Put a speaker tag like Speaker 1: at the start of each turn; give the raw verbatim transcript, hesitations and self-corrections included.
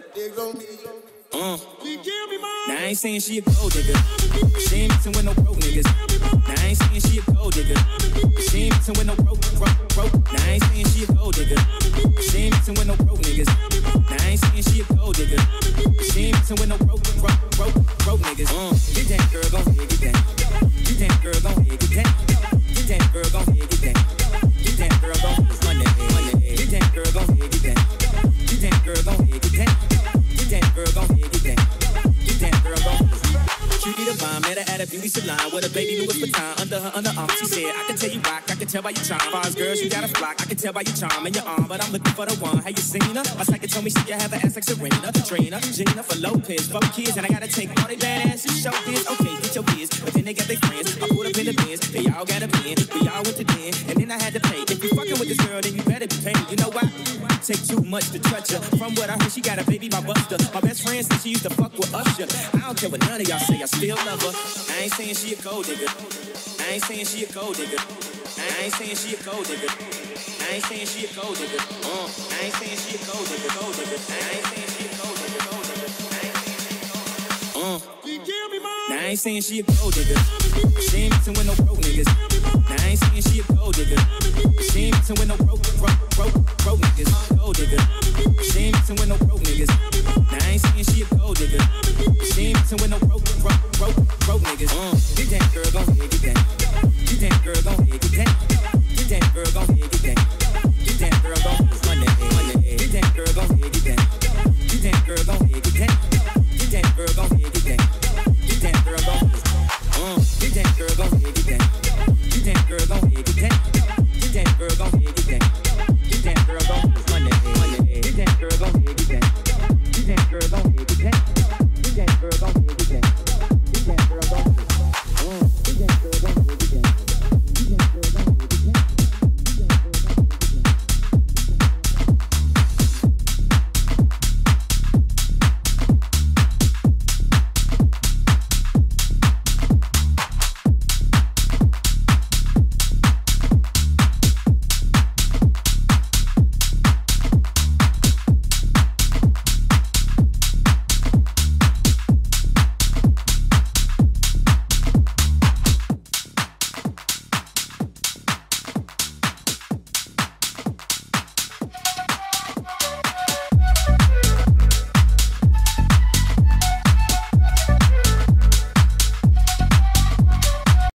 Speaker 1: Uh. Now I ain't saying she a gold digger. She ain't messing with no broke niggas. Now I ain't saying she a gold digger. She ain't messing with no broke, broke, broke. Now I ain't saying she a gold digger. She ain't messing with no broke niggas. Now I ain't saying she a gold digger. She ain't messing with no broke, broke, broke, broke niggas. Uh. Get that girl, gon' head, get that. Get that girl, gon' head, get that. Get that girl, gon' head, get that. Get that girl, gon' money, money. Get that girl, gon' head, get that. Get that girl, gon' head, get that. Get that girl, gon' head, get that. Get that girl, gon' Cutie the bomb, met her at a beauty salon with a baby Louis Vuitton under her underarm. She said, I can tell you rock, I can tell by your charm. Fars girls, you got a flock, I can tell by your charm and your arm, but I'm looking for the one. Have you seen her? My psychic told me she could have an ass like Serena, Trina, Gina for Lopez, four kids, and I gotta take all they bad asses, show this. Okay, get your biz, but then they got their friends. I pulled up in the Benz, they all got a pen, we all went to den, and then I had to pay. If you fucking with this girl, then you better be paid. You know why? Take too much to touch her. From what I heard, she got a baby by Buster. My best friend said she used to fuck with Usher. I don't care what none of y'all say, I still love her. I ain't saying she a gold digger. I ain't saying she a gold digger. I ain't saying she a gold digger. I ain't saying she a gold digger. Uh, I ain't saying she a gold digger, gold digger. I ain't saying she a gold digger, gold digger. I ain't saying she a gold digger. Uh, now I ain't saying she a gold digger. She ain't messing with no broke niggas. Now I ain't saying she a gold digger. She ain't messing with no broke, broke, broke, broke niggas. Gold digger. She ain't messing with no broke niggas. Now I ain't saying she a gold digger. She ain't messing with no broke, broke, broke, broke niggas. Uh, get that girl, gon' head, get that. Get that girl, gon' head, get that. Get that girl, gon' head, get that. Get that girl, gon' money, money. Get that girl, gon' head, get that. Get that girl, gon' head, get that. Get that girl, gon' head, get that. Get that girl, gon' uh, get that girl, gon' head, get that. Get that girl, gon' head, get that. Get that girl, gon' head.